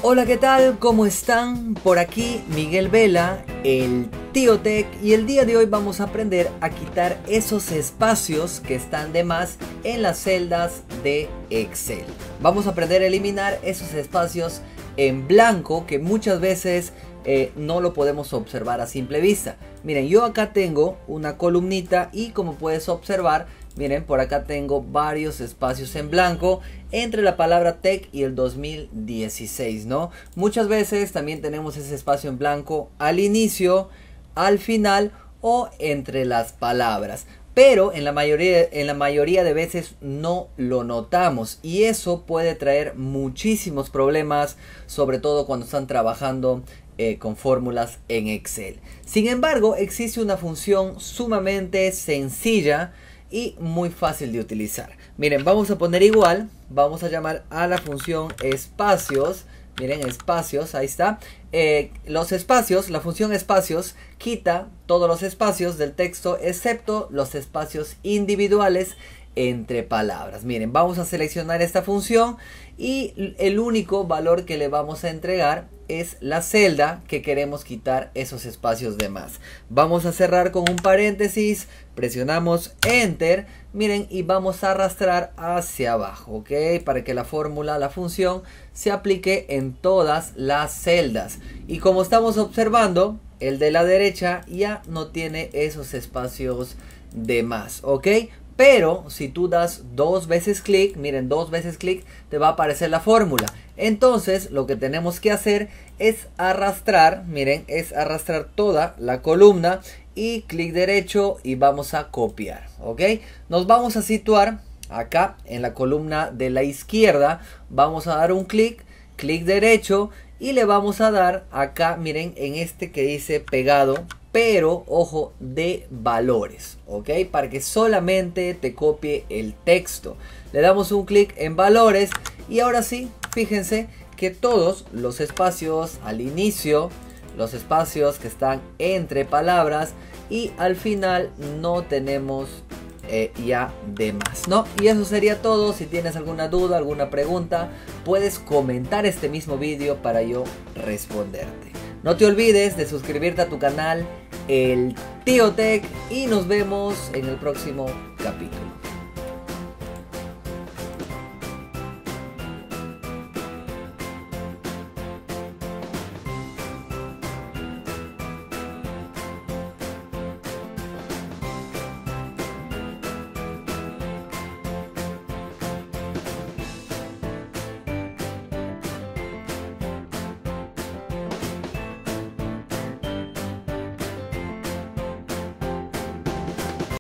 Hola, ¿qué tal? ¿Cómo están? Por aquí Miguel Vela, el Tío Tech, y el día de hoy vamos a aprender a quitar esos espacios que están de más en las celdas de Excel. Vamos a aprender a eliminar esos espacios en blanco que muchas veces no lo podemos observar a simple vista. Miren, yo acá tengo una columnita y como puedes observar, miren, por acá tengo varios espacios en blanco entre la palabra Tech y el 2016, ¿no? Muchas veces también tenemos ese espacio en blanco al inicio, al final o entre las palabras. Pero en la mayoría de veces no lo notamos y eso puede traer muchísimos problemas, sobre todo cuando están trabajando con fórmulas en Excel. Sin embargo, existe una función sumamente sencilla y muy fácil de utilizar. Miren, vamos a poner igual, vamos a llamar a la función espacios. Miren, espacios, ahí está. Los espacios, la función espacios quita todos los espacios del texto excepto los espacios individuales entre palabras. Miren, vamos a seleccionar esta función y el único valor que le vamos a entregar es la celda que queremos quitar esos espacios de más. Vamos a cerrar con un paréntesis, presionamos Enter, miren, y vamos a arrastrar hacia abajo, ¿ok? Para que la fórmula, la función, se aplique en todas las celdas. Y como estamos observando, el de la derecha ya no tiene esos espacios de más, ¿ok? Pero si tú das dos veces clic, miren, dos veces clic, te va a aparecer la fórmula. Entonces lo que tenemos que hacer es arrastrar, miren, es arrastrar toda la columna y clic derecho y vamos a copiar, ¿ok? Nos vamos a situar acá en la columna de la izquierda, vamos a dar un clic derecho y le vamos a dar acá, miren, en este que dice pegado, pero ojo, de valores, ¿ok? Para que solamente te copie el texto. Le damos un clic en valores y ahora sí, fíjense que todos los espacios al inicio, los espacios que están entre palabras y al final no tenemos ya de más, ¿no? Y eso sería todo. Si tienes alguna duda, alguna pregunta, puedes comentar este mismo vídeo para yo responderte. No te olvides de suscribirte a tu canal, el Tío Tech, y nos vemos en el próximo capítulo.